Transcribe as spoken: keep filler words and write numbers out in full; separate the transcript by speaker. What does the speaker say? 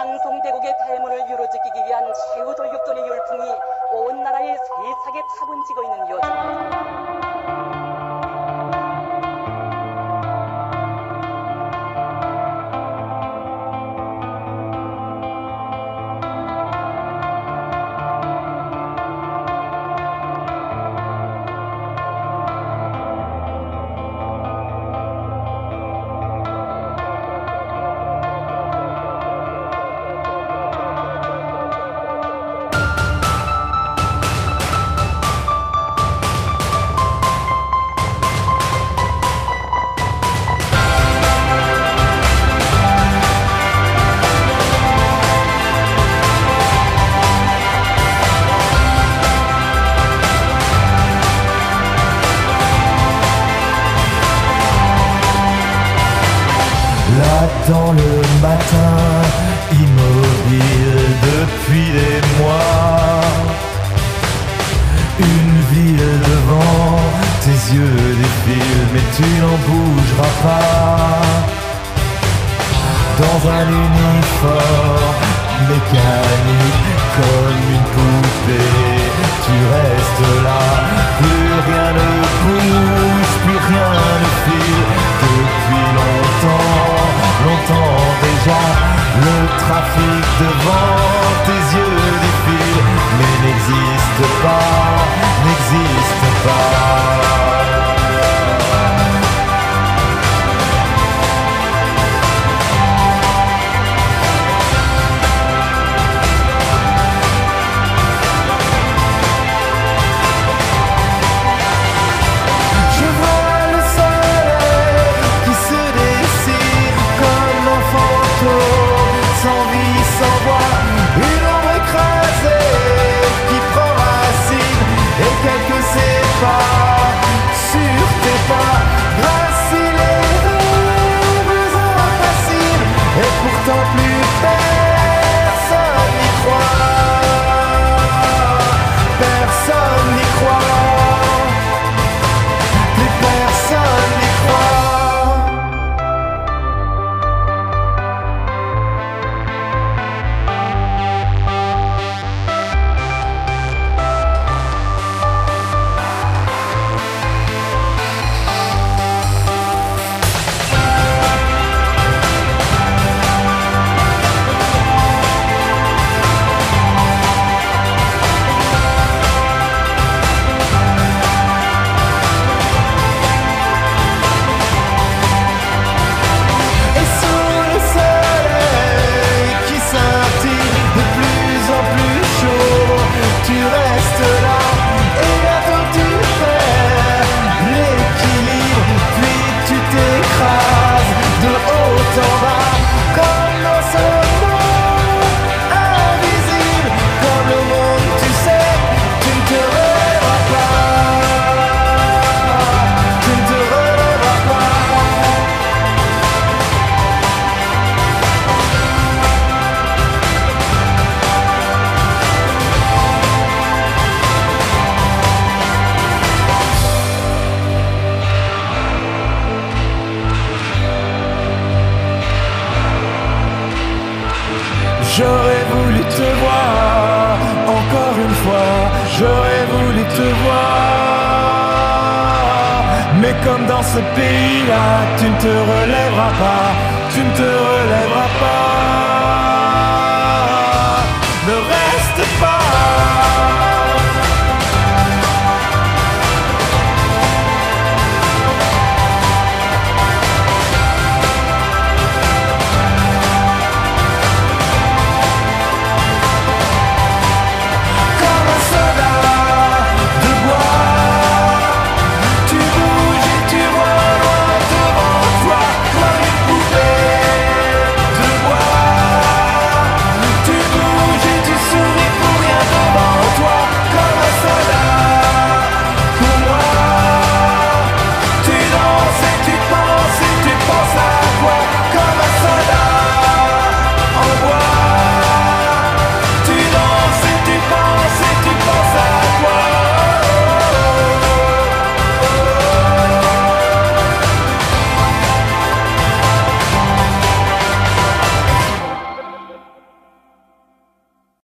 Speaker 1: 한송대국의 대문을 유로지키기 위한 최후 돌격전의 열풍이 온 나라에 세차게 타분지고 있는 요즘.
Speaker 2: Là dans le matin, immobile depuis des mois, une ville devant tes yeux défile, mais tu n'en bougeras pas. Dans un uniforme mécanique, comme une poupée, tu restes là. Plus rien ne bouge, plus rien ne file. Depuis longtemps, longtemps déjà, le trafic devant tes yeux défile, mais n'existe pas, n'existe pas. J'aurais voulu te voir, encore une fois, j'aurais voulu te voir. Mais comme dans ce pays-là, tu ne te relèveras pas, tu ne te relèveras pas.